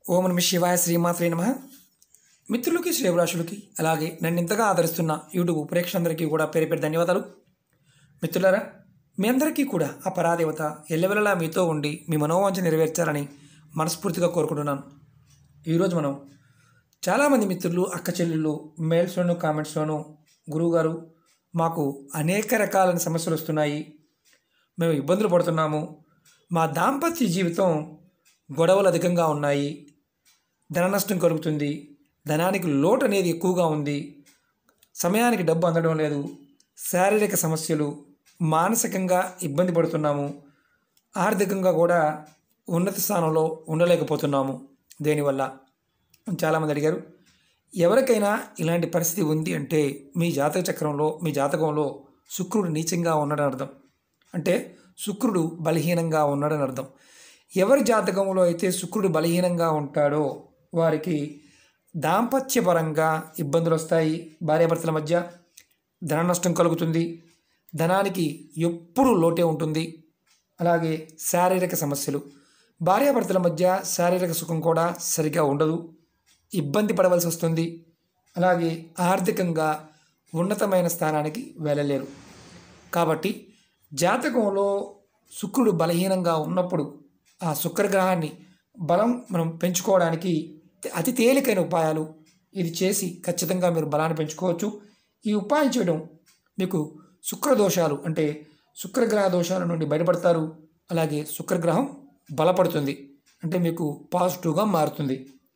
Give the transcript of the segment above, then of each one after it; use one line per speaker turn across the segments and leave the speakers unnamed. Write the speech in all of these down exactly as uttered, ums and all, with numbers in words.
ఓం నమ శివాయ శ్రీమాత్రే నమః. మిత్రులకి శ్రేయభిలాషులకి అలాగే నన్ను ఇంతగా ఆదరిస్తున్న యూట్యూబ్ ప్రేక్షకులందరికీ కూడా పేరు పేరు ధన్యవాదాలు. మిత్రులారా, మీ అందరికీ కూడా ఆ పరాదేవత ఎల్లవెల్లలా మీతో ఉండి మీ మనోవాంఛ నెరవేర్చాలని మనస్ఫూర్తిగా కోరుకుంటున్నాను. ఈరోజు మనం చాలామంది మిత్రులు, అక్క చెల్లెళ్ళు మెయిల్స్లోను కామెంట్స్లోను గురువుగారు మాకు అనేక రకాలైన సమస్యలు వస్తున్నాయి, మేము ఇబ్బందులు పడుతున్నాము, మా దాంపత్య జీవితం గొడవలు అధికంగా ఉన్నాయి, ధన నష్టం కలుగుతుంది, ధనానికి లోటు అనేది ఎక్కువగా ఉంది, సమయానికి డబ్బు అందడం లేదు, శారీరక సమస్యలు, మానసికంగా ఇబ్బంది పడుతున్నాము, ఆర్థికంగా కూడా ఉన్నత స్థానంలో ఉండలేకపోతున్నాము. దేనివల్ల చాలామంది అడిగారు. ఎవరికైనా ఇలాంటి పరిస్థితి ఉంది అంటే మీ జాతక చక్రంలో, మీ జాతకంలో శుక్రుడు నీచంగా ఉన్నాడని అర్థం. అంటే శుక్రుడు బలహీనంగా ఉన్నాడని అర్థం. ఎవరి జాతకంలో అయితే శుక్రుడు బలహీనంగా ఉంటాడో వారికి దాంపత్యపరంగా ఇబ్బందులు వస్తాయి, భార్యాభర్తల మధ్య ధన నష్టం కలుగుతుంది, ధనానికి ఎప్పుడూ లోటే ఉంటుంది. అలాగే శారీరక సమస్యలు, భార్యాభర్తల మధ్య శారీరక సుఖం కూడా సరిగా ఉండదు, ఇబ్బంది పడవలసి వస్తుంది. అలాగే ఆర్థికంగా ఉన్నతమైన స్థానానికి వెళ్ళలేరు. కాబట్టి జాతకంలో శుక్రుడు బలహీనంగా ఉన్నప్పుడు ఆ శుక్రగ్రహాన్ని బలం మనం పెంచుకోవడానికి అతి తేలికైన ఉపాయాలు ఇది చేసి ఖచ్చితంగా మీరు బలాన్ని పెంచుకోవచ్చు. ఈ ఉపాయం చేయడం మీకు శుక్రదోషాలు అంటే శుక్రగ్రహ దోషాల నుండి బయటపడతారు. అలాగే శుక్రగ్రహం బలపడుతుంది, అంటే మీకు పాజిటివ్గా మారుతుంది.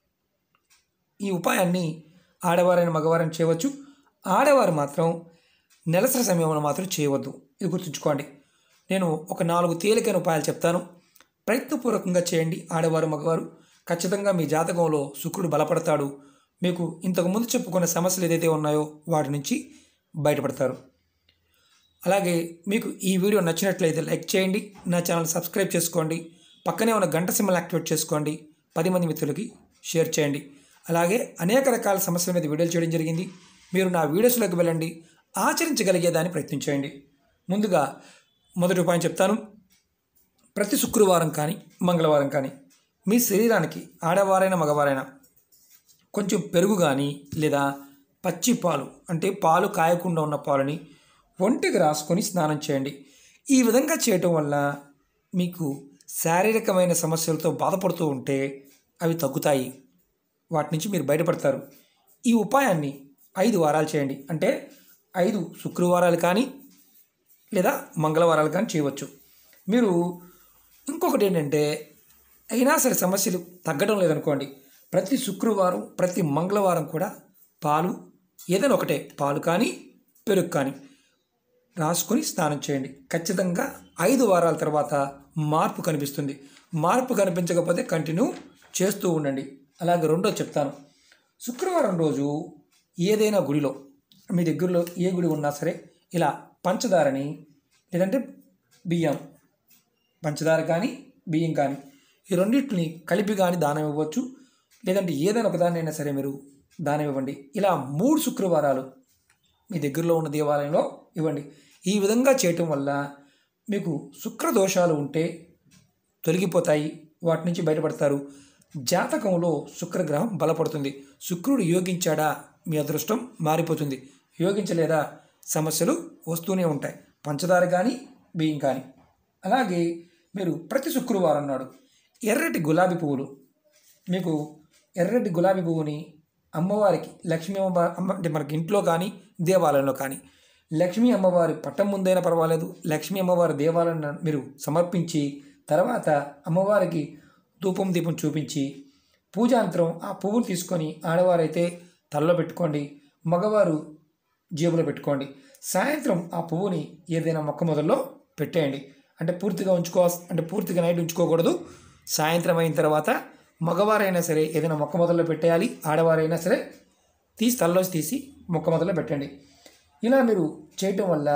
ఈ ఉపాయాన్ని ఆడవారైన మగవారైన చేయవచ్చు. ఆడవారు మాత్రం నెలసరి సమయంలో మాత్రం చేయవద్దు, ఇది గుర్తుంచుకోండి. నేను ఒక నాలుగు తేలికైన ఉపాయాలు చెప్తాను, ప్రయత్నపూర్వకంగా చేయండి. ఆడవారు మగవారు ఖచ్చితంగా మీ జాతకంలో శుక్రుడు బలపడతాడు. మీకు ఇంతకుముందు చెప్పుకున్న సమస్యలు ఏదైతే ఉన్నాయో వాటి నుంచి బయటపడతారు. అలాగే మీకు ఈ వీడియో నచ్చినట్లయితే లైక్ చేయండి, నా ఛానల్ సబ్స్క్రైబ్ చేసుకోండి, పక్కనే ఉన్న గంట సింబల్ యాక్టివేట్ చేసుకోండి, పది మంది మిత్రులకి షేర్ చేయండి. అలాగే అనేక రకాల సమస్యల మీద వీడియోలు చేయడం జరిగింది. మీరు నా వీడియోస్లోకి వెళ్ళండి, ఆచరించగలిగేదాన్ని ప్రయత్నించండి. ముందుగా మొదటి ఉపాయం చెప్తాను. ప్రతి శుక్రవారం కానీ మంగళవారం కానీ మీ శరీరానికి ఆడవారైనా మగవారైనా కొంచెం పెరుగు కానీ లేదా పచ్చి పాలు అంటే పాలు కాయకుండా ఉన్న పాలని ఒంటికి రాసుకొని స్నానం చేయండి. ఈ విధంగా చేయటం వల్ల మీకు శారీరకమైన సమస్యలతో బాధపడుతూ ఉంటే అవి తగ్గుతాయి, వాటి నుంచి మీరు బయటపడతారు. ఈ ఉపాయాన్ని ఐదు వారాలు చేయండి, అంటే ఐదు శుక్రవారాలు కానీ లేదా మంగళవారాలు కానీ చేయవచ్చు. మీరు ఇంకొకటి ఏంటంటే, అయినా సరే సమస్యలు తగ్గడం లేదనుకోండి, ప్రతి శుక్రవారం ప్రతి మంగళవారం కూడా పాలు ఏదైనా ఒకటే పాలు కానీ పెరుగు కానీ రాసుకొని స్నానం చేయండి. ఖచ్చితంగా ఐదు వారాల తర్వాత మార్పు కనిపిస్తుంది. మార్పు కనిపించకపోతే కంటిన్యూ చేస్తూ ఉండండి. అలాగే రెండో చెప్తాను. శుక్రవారం రోజు ఏదైనా గుడిలో, మీ దగ్గరలో ఏ గుడి ఉన్నా సరే, ఇలా పంచదారని లేదంటే బియ్యం, పంచదార కానీ బియ్యం కానీ ఈ రెండింటిని కలిపి కానీ దానం ఇవ్వచ్చు. లేదంటే ఏదైనా ఒకదాన్ని అయినా సరే మీరు దానం ఇవ్వండి. ఇలా మూడు శుక్రవారాలు మీ దగ్గరలో ఉన్న దేవాలయంలో ఇవ్వండి. ఈ విధంగా చేయటం వల్ల మీకు శుక్రదోషాలు ఉంటే తొలగిపోతాయి, వాటి నుంచి బయటపడతారు. జాతకంలో శుక్రగ్రహం బలపడుతుంది. శుక్రుడు యోగించాడా మీ అదృష్టం మారిపోతుంది, యోగించలేదా సమస్యలు వస్తూనే ఉంటాయి. పంచదార కానీ బియ్యం కానీ. అలాగే మీరు ప్రతి శుక్రవారం నాడు ఎర్రటి గులాబీ పువ్వులు, మీకు ఎర్రటి గులాబీ పువ్వుని అమ్మవారికి, లక్ష్మీ అమ్మవారి అంటే మనకి ఇంట్లో కానీ దేవాలయంలో కానీ, లక్ష్మీ అమ్మవారి పట్టం ముందైనా పర్వాలేదు, లక్ష్మీ అమ్మవారి దేవాలయం మీరు సమర్పించి తర్వాత అమ్మవారికి ధూపం దీపం చూపించి పూజాంతరం ఆ పువ్వులు తీసుకొని ఆడవారైతే తలలో పెట్టుకోండి, మగవారు జేబులో పెట్టుకోండి. సాయంత్రం ఆ పువ్వుని ఏదైనా మొక్క మొదల్లో పెట్టేయండి. అంటే పూర్తిగా ఉంచుకో అంటే పూర్తిగా నైట్ ఉంచుకోకూడదు. సాయంత్రం అయిన తర్వాత మగవారైనా సరే ఏదైనా మొక్క మొదల్లో పెట్టేయాలి, ఆడవారైనా సరే తీసి తలలోసి తీసి మొక్క మొదల్లో పెట్టండి. ఇలా మీరు చేయటం వల్ల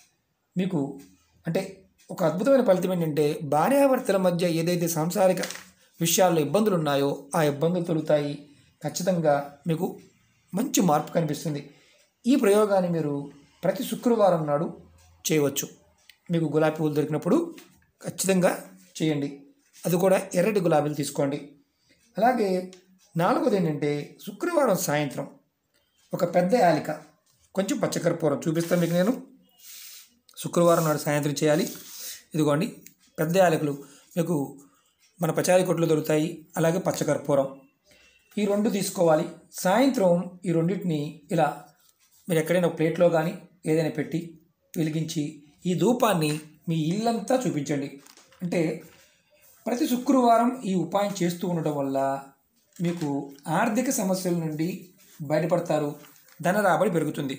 మీకు అంటే ఒక అద్భుతమైన ఫలితం ఏంటంటే, భార్యాభర్తల మధ్య ఏదైతే సాంసారిక విషయాల్లో ఇబ్బందులు ఉన్నాయో ఆ ఇబ్బందులు తొలుగుతాయి. ఖచ్చితంగా మీకు మంచి మార్పు కనిపిస్తుంది. ఈ ప్రయోగాన్ని మీరు ప్రతి శుక్రవారం నాడు చేయవచ్చు. మీకు గులాబీ పువ్వులు దొరికినప్పుడు ఖచ్చితంగా చేయండి. అది కూడా ఎర్రటి గులాబీలు తీసుకోండి. అలాగే నాలుగోది ఏంటంటే శుక్రవారం సాయంత్రం ఒక పెద్ద యాలిక కొంచెం పచ్చకర్పూరం చూపిస్తాను మీకు నేను. శుక్రవారం నాడు సాయంత్రం చేయాలి. ఇదిగోండి పెద్ద యాలకులు మీకు మన పచారీ కొట్లు దొరుకుతాయి. అలాగే పచ్చకర్పూరం ఈ రెండు తీసుకోవాలి. సాయంత్రం ఈ రెండింటిని ఇలా మీరు ఎక్కడైనా ప్లేట్లో కానీ ఏదైనా పెట్టి వెలిగించి ఈ ధూపాన్ని మీ ఇల్లంతా చూపించండి. అంటే ప్రతి శుక్రవారం ఈ ఉపాయం చేస్తూ ఉండటం వల్ల మీకు ఆర్థిక సమస్యల నుండి బయటపడతారు, ధన రాబడి పెరుగుతుంది.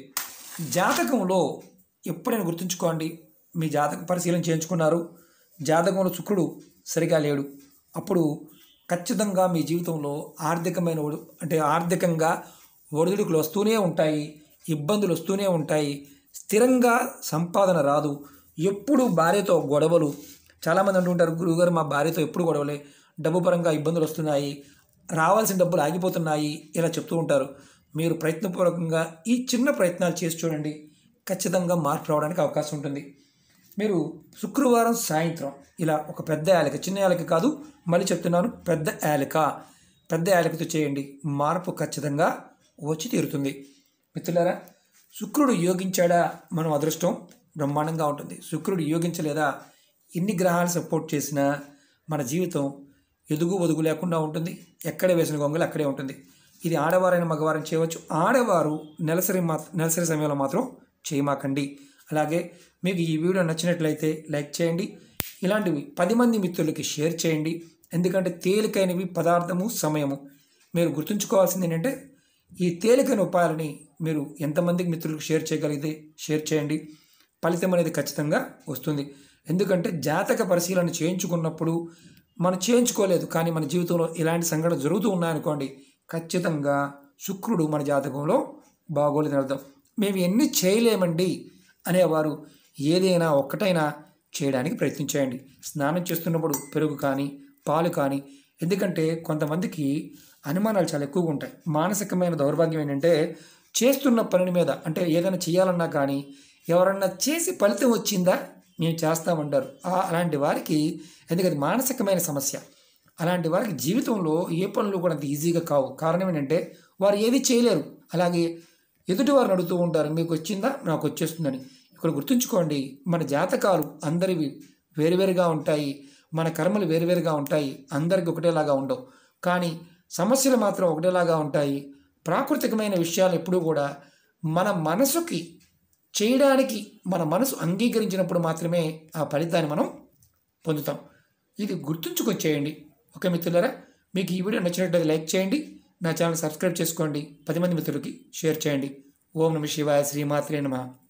జాతకంలో ఎప్పుడైనా గుర్తుంచుకోండి, మీ జాతక పరిశీలన చేయించుకున్నారు, జాతకంలో శుక్రుడు సరిగా లేడు, అప్పుడు ఖచ్చితంగా మీ జీవితంలో ఆర్థికమైన ఒడు అంటే ఆర్థికంగా ఒడిదుడుకులు వస్తూనే ఉంటాయి, ఇబ్బందులు వస్తూనే ఉంటాయి, స్థిరంగా సంపాదన రాదు, ఎప్పుడు భార్యతో గొడవలు. చాలామంది అంటుంటారు, గురువుగారు మా భార్యతో ఎప్పుడు గొడవలే, డబ్బు పరంగా ఇబ్బందులు వస్తున్నాయి, రావాల్సిన డబ్బులు ఆగిపోతున్నాయి, ఇలా చెప్తూ ఉంటారు. మీరు ప్రయత్నపూర్వకంగా ఈ చిన్న ప్రయత్నాలు చేసి చూడండి, ఖచ్చితంగా మార్పు రావడానికి అవకాశం ఉంటుంది. మీరు శుక్రవారం సాయంత్రం ఇలా ఒక పెద్ద యాలక, చిన్న యాలక కాదు, మళ్ళీ చెప్తున్నాను, పెద్ద యాలక పెద్ద యాలకతో చేయండి, మార్పు ఖచ్చితంగా వచ్చి తీరుతుంది. మిత్రులారా, శుక్రుడు యోగించాడా మనం అదృష్టం బ్రహ్మాండంగా ఉంటుంది. శుక్రుడు యోగించలేదా ఎన్ని గ్రహాలు సపోర్ట్ చేసినా మన జీవితం ఎదుగు ఒదుగు లేకుండా ఉంటుంది. ఎక్కడ వేసిన గొంగలు అక్కడే ఉంటుంది. ఇది ఆడవారైన మగవారైన చేయవచ్చు. ఆడవారు నెలసరి మా నెలసరి సమయంలో మాత్రం చేయమాకండి. అలాగే మీకు ఈ వీడియో నచ్చినట్లయితే లైక్ చేయండి, ఇలాంటివి పది మంది మిత్రులకి షేర్ చేయండి. ఎందుకంటే తేలికైనవి పదార్థము, సమయము. మీరు గుర్తుంచుకోవాల్సింది ఏంటంటే ఈ తేలికైన ఉపాయాలని మీరు ఎంతమందికి మిత్రులకు షేర్ చేయగలిగితే షేర్ చేయండి, ఫలితం అనేది ఖచ్చితంగా వస్తుంది. ఎందుకంటే జాతక పరిశీలన చేయించుకున్నప్పుడు మనం చేయించుకోలేదు కానీ మన జీవితంలో ఇలాంటి సంఘటన జరుగుతూ ఉన్నాయనుకోండి, ఖచ్చితంగా శుక్రుడు మన జాతకంలో బాగోలేదని అర్థం. మేము ఎన్ని చేయలేమండి అనేవారు ఏదైనా ఒక్కటైనా చేయడానికి ప్రయత్నించేయండి. స్నానం చేస్తున్నప్పుడు పెరుగు కానీ పాలు కానీ, ఎందుకంటే కొంతమందికి అనుమానాలు చాలా ఎక్కువగా ఉంటాయి. మానసికమైన దౌర్భాగ్యం ఏంటంటే చేస్తున్న పని మీద, అంటే ఏదైనా చేయాలన్నా కానీ ఎవరన్నా చేసి ఫలితం వచ్చిందా మేము చేస్తామంటారు. అలాంటి వారికి, ఎందుకంటే మానసికమైన సమస్య, అలాంటి వారికి జీవితంలో ఏ పనులు కూడా అంత ఈజీగా కావు. కారణం ఏంటంటే వారు ఏది చేయలేరు. అలాగే ఎదుటి వారిని అడుగుతూ ఉంటారు, మీకు వచ్చిందా, నాకు వచ్చేస్తుందని. ఇక్కడ గుర్తుంచుకోండి, మన జాతకాలు అందరివి వేరువేరుగా ఉంటాయి, మన కర్మలు వేరువేరుగా ఉంటాయి, అందరికి ఒకటేలాగా ఉండవు. కానీ సమస్యలు మాత్రం ఒకటేలాగా ఉంటాయి. ప్రాకృతికమైన విషయాలు ఎప్పుడూ కూడా మన మనసుకి చేయడానికి మన మనసు అంగీకరించినప్పుడు మాత్రమే ఆ ఫలితాన్ని మనం పొందుతాం. ఇది గుర్తుంచుకొచ్చేయండి. ఓకే మిత్రులారా, మీకు ఈ వీడియో నచ్చినట్లయితే లైక్ చేయండి, నా ఛానల్ సబ్స్క్రైబ్ చేసుకోండి, పది మంది మిత్రులకి షేర్ చేయండి. ఓం నమః శివాయ, శ్రీమాత్రే నమః.